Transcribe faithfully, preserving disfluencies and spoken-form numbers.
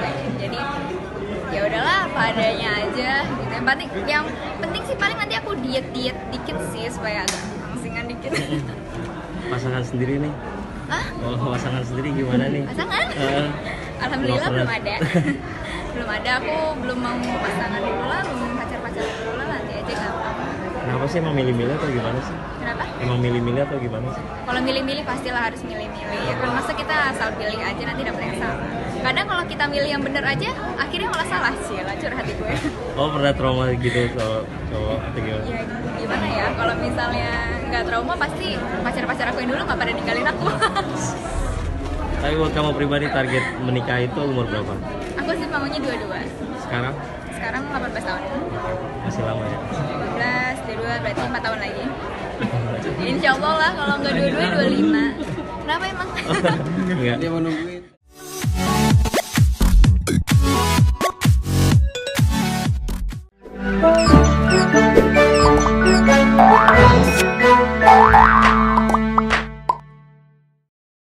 pengen. Jadi ya udahlah apa adanya aja gitu. Yang penting yang penting sih paling nanti aku diet diet dikit sih supaya agak angsingan dikit. Pasangan sendiri nih? Hah? Oh, pasangan sendiri gimana nih? Pasangan? Uh, Alhamdulillah belum ada. Belum ada, aku belum mau pasangan dulu lah, belum pacar-pacar dulu lah, nanti aja gampang. Kenapa sih emang milih-milih atau gimana sih? Kenapa? Emang milih-milih atau gimana sih? Kalau milih-milih pastilah harus milih-milih. Ya kan masa kita asal pilih aja nanti dapet yang salah. Kadang kalau kita milih yang bener aja, akhirnya malah salah sih lah curhat di gue. Oh, pernah trauma gitu cowok cowok atau gimana? Ya gimana ya, kalau misalnya nggak trauma pasti pacar-pacar aku yang dulu nggak pada ninggalin aku. Tapi buat kamu pribadi target menikah itu umur berapa? Aku sih maunya dua-dua. Sekarang? Sekarang delapan belas tahun. Masih lama ya? delapan belas, dua berarti empat tahun lagi. Insya Allah lah kalau nggak dua-dua, dua puluh lima. Kenapa emang? Enggak. Dia menunggu